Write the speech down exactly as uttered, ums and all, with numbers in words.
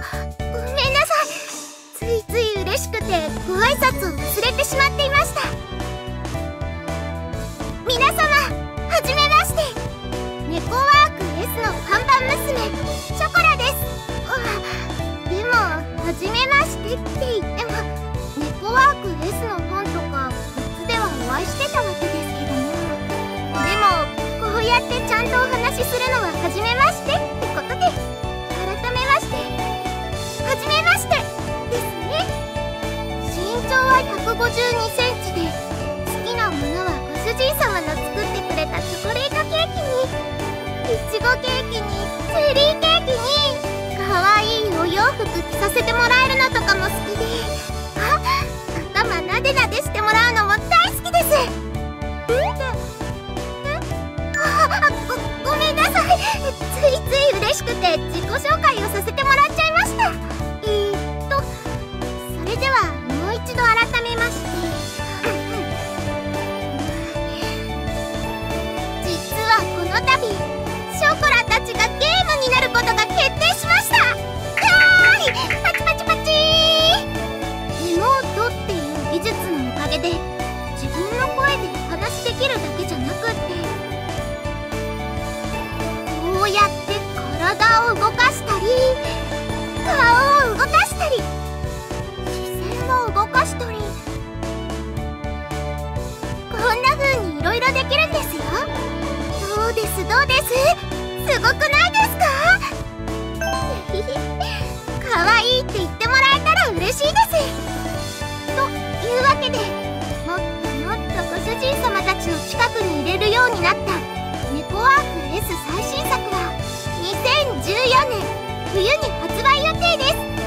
ごめんなさい。ついつい嬉しくてご挨拶を忘れてしまっていました。皆様、はじめまして。猫ワーク S の看板娘、ショコラです。あ、でも、はじめましてって言っても、猫ワーク S の本とかグッズではお会いしてたわけですけども。でも、こうやってちゃんとお話しするのははじめましてってことで、改めまして、はじめましてですね。身長はひゃくごじゅうにセンチで、好きなものはご主人様の作ってくれたチョコレートケーキに、いちごケーキに、チェリーケーキに、かわいいお洋服着させてもらえるのとかも好きで、あ、頭なでなでしてもらうのも大好きです。あ、ご、ごめんなさい。ついつい嬉しくて自己紹介をさせてもらっちゃいました。えーっと、それではもう一度改めまして、実はこの度、ショコラたちがゲームになることが決定しました。かーい、パチパチパチー。エモートっていう技術のおかげで、自分の声でお話しできるだけじゃなくって、こうやって体を動かしたり、顔を動かしたり、視線を動かしたり、こんな風にいろいろできるんですよ。どうですどうです、すごくないですか？かわいいって言ってもらえたら嬉しいです。というわけで、もっともっとご主人様たちの近くに入れるようになった猫ワーク S 最新作はにせんじゅうよねん冬に発売予定です。